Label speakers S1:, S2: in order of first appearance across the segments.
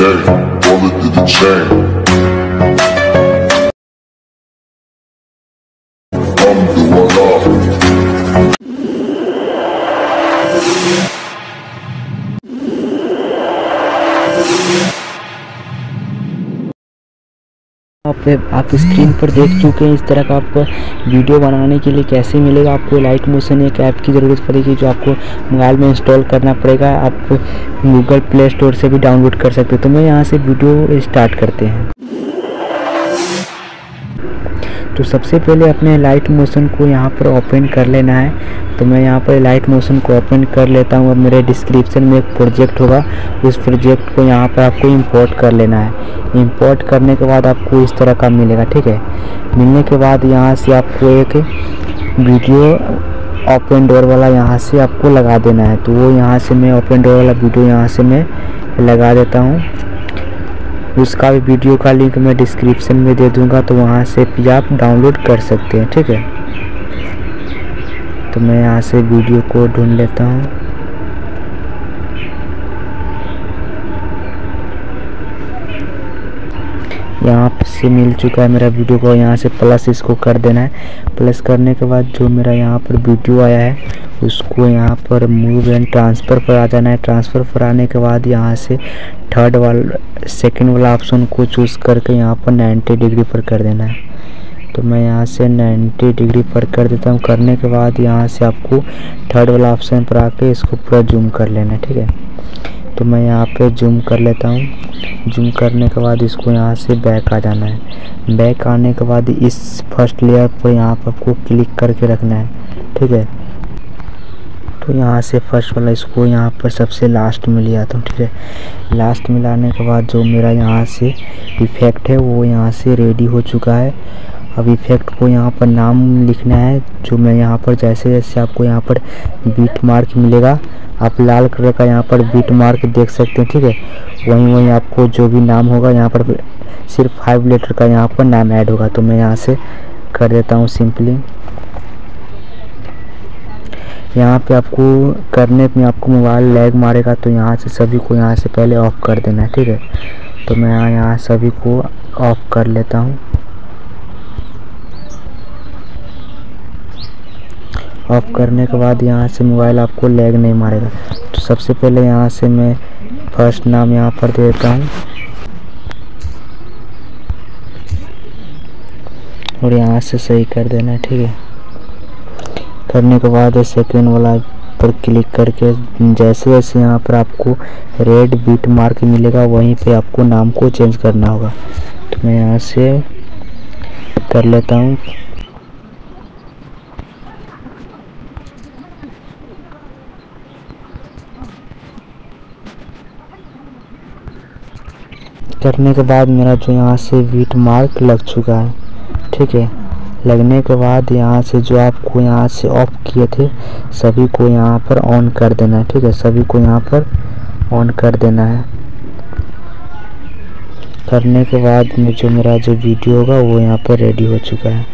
S1: bullet to the chain. I'm the one off.
S2: आप screen पर देख चुके हैं इस तरह का आपको वीडियो बनाने के लिए कैसे मिलेगा। आपको लाइट मोशन एक ऐप की ज़रूरत पड़ेगी जो आपको मोबाइल में इंस्टॉल करना पड़ेगा। आप गूगल प्ले स्टोर से भी डाउनलोड कर सकते हो। तो मैं यहाँ से वीडियो स्टार्ट करते हैं। तो सबसे पहले अपने लाइट मोशन को यहाँ पर ओपन कर लेना है। तो मैं यहाँ पर लाइट मोशन को ओपन कर लेता हूँ। अब मेरे डिस्क्रिप्शन में एक प्रोजेक्ट होगा, उस प्रोजेक्ट को यहाँ पर आपको इंपोर्ट कर लेना है। इंपोर्ट करने के बाद आपको इस तरह का मिलेगा, ठीक है। मिलने के बाद यहाँ से आपको एक वीडियो ओपन डोर वाला यहाँ से आपको लगा देना है। तो वो यहाँ से मैं ओपन डोर वाला वीडियो यहाँ से मैं लगा देता हूँ। उसका भी वीडियो का लिंक मैं डिस्क्रिप्शन में दे दूंगा, तो वहाँ से भी आप डाउनलोड कर सकते हैं, ठीक है। तो मैं यहाँ से वीडियो को ढूंढ लेता हूँ। यहाँ से मिल चुका है मेरा वीडियो को। यहाँ से प्लस इसको कर देना है। प्लस करने के बाद जो मेरा यहाँ पर वीडियो आया है उसको यहाँ पर मूव एंड ट्रांसफ़र पर आ जाना है। ट्रांसफ़र पर आने के बाद यहाँ से सेकंड वाला ऑप्शन को चूज़ करके यहाँ पर 90 डिग्री पर कर देना है। तो मैं यहाँ से 90 डिग्री पर कर देता हूँ। करने के बाद यहाँ से आपको थर्ड वाला ऑप्शन पर आके इसको पूरा जूम कर लेना है, ठीक है। तो मैं यहाँ पे जूम कर लेता हूँ। जूम करने के बाद इसको यहाँ से बैक आ जाना है। बैक आने के बाद इस फर्स्ट लेयर पर यहाँ पर आपको क्लिक करके रखना है, ठीक है। तो यहाँ से फर्स्ट वाला इसको यहाँ पर सबसे लास्ट में ले आता हूँ, ठीक है। लास्ट में लाने के बाद जो मेरा यहाँ से इफ़ेक्ट है वो यहाँ से रेडी हो चुका है। अब इफ़ेक्ट को यहाँ पर नाम लिखना है, जो मैं यहाँ पर जैसे जैसे आपको यहाँ पर बीट मार्क मिलेगा, आप लाल कलर का यहाँ पर बीट मार्क देख सकते हैं, ठीक है। वहीं वहीं आपको जो भी नाम होगा यहाँ पर सिर्फ 5 लेटर का यहाँ पर नाम ऐड होगा। तो मैं यहाँ से कर देता हूँ सिंपली। यहाँ पे आपको करने में आपको मोबाइल लैग मारेगा, तो यहाँ से सभी को यहाँ से पहले ऑफ़ कर देना है, ठीक है। तो मैं यहाँ सभी को ऑफ़ कर लेता हूँ। ऑफ़ करने के बाद यहाँ से मोबाइल आपको लैग नहीं मारेगा। तो सबसे पहले यहाँ से मैं फर्स्ट नाम यहाँ पर दे देता हूँ और यहाँ से सही कर देना है, ठीक है। करने के बाद सेकेंड वाला पर क्लिक करके जैसे जैसे यहाँ पर आपको रेड बीट मार्क मिलेगा वहीं पे आपको नाम को चेंज करना होगा। तो मैं यहाँ से कर लेता हूँ। करने के बाद मेरा जो यहाँ से बीट मार्क लग चुका है, ठीक है। लगने के बाद यहाँ से जो आपको यहाँ से ऑफ किए थे सभी को यहाँ पर ऑन कर देना है, ठीक है। सभी को यहाँ पर ऑन कर देना है। करने के बाद में जो मेरा जो वीडियो होगा वो यहाँ पर रेडी हो चुका है।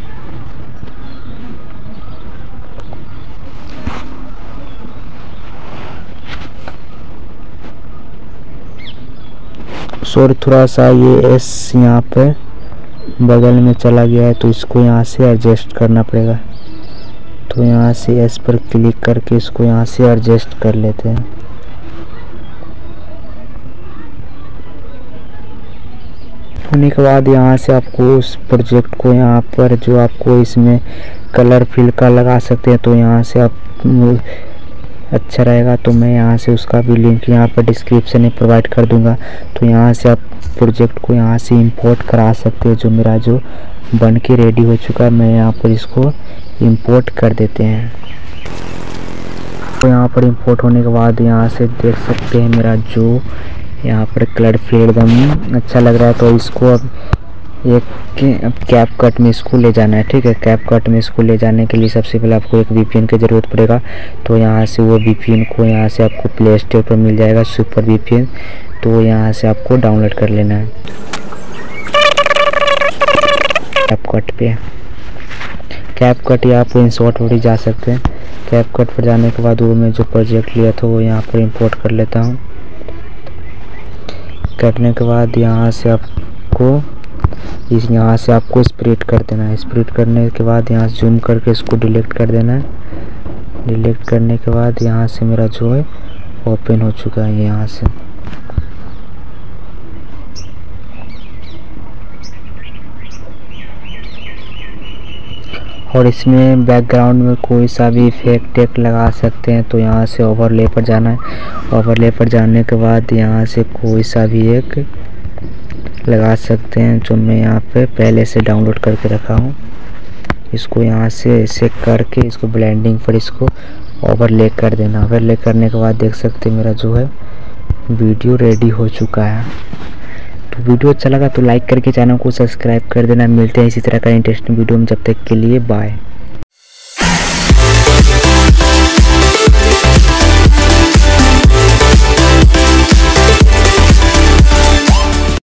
S2: सॉरी, थोड़ा सा ये एस यहाँ पे बगल में चला गया है, तो इसको यहाँ से एडजस्ट करना पड़ेगा। तो यहाँ से एस पर क्लिक करके इसको यहाँ से एडजस्ट कर लेते हैं। होने के बाद यहाँ से आपको उस प्रोजेक्ट को यहाँ पर जो आपको इसमें कलर फिल का लगा सकते हैं, तो यहाँ से आप अच्छा रहेगा। तो मैं यहाँ से उसका भी लिंक यहाँ पर डिस्क्रिप्शन में प्रोवाइड कर दूंगा। तो यहाँ से आप प्रोजेक्ट को यहाँ से इंपोर्ट करा सकते हैं। जो मेरा जो बन के रेडी हो चुका है, मैं यहाँ पर इसको इंपोर्ट कर देते हैं। तो यहाँ पर इंपोर्ट होने के बाद यहाँ से देख सकते हैं मेरा जो यहाँ पर कलर फिल एकदम अच्छा लग रहा है। तो इसको अब एक कैप कट में इसको ले जाना है, ठीक है। कैप कट में इसको ले जाने के लिए सबसे पहले आपको एक VPN की ज़रूरत पड़ेगा। तो यहाँ से वो VPN को यहाँ से आपको प्ले स्टोर पर मिल जाएगा, सुपर VPN। तो यहाँ से आपको डाउनलोड कर लेना है। कैप कट पे कैप कट या आप इंसर्ट पर ही जा सकते हैं। कैप कट पर जाने के बाद वो मैं जो प्रोजेक्ट लिया था वो यहाँ पर इंपोर्ट कर लेता हूँ। करने के बाद यहाँ से आपको स्प्लिट कर देना है। स्प्लिट करने के बाद यहाँ से जूम करके इसको डिलीट कर देना है। डिलीट करने के बाद यहाँ से मेरा जो है ओपन हो चुका है यहाँ से। और इसमें बैकग्राउंड में कोई सा भी इफेक्ट लगा सकते हैं। तो यहाँ से ओवरले पर जाना है। ओवरले पर जाने के बाद यहाँ से कोई सा भी एक लगा सकते हैं, जो मैं यहाँ पे पहले से डाउनलोड करके रखा हूँ। इसको यहाँ से ऐसे करके इसको ब्लेंडिंग पर इसको ओवरले कर देना। ओवरले करने के बाद देख सकते हैं मेरा जो है वीडियो रेडी हो चुका है। तो वीडियो अच्छा लगा तो लाइक करके चैनल को सब्सक्राइब कर देना। मिलते हैं इसी तरह का इंटरेस्टिंग वीडियो में, जब तक के लिए बाय।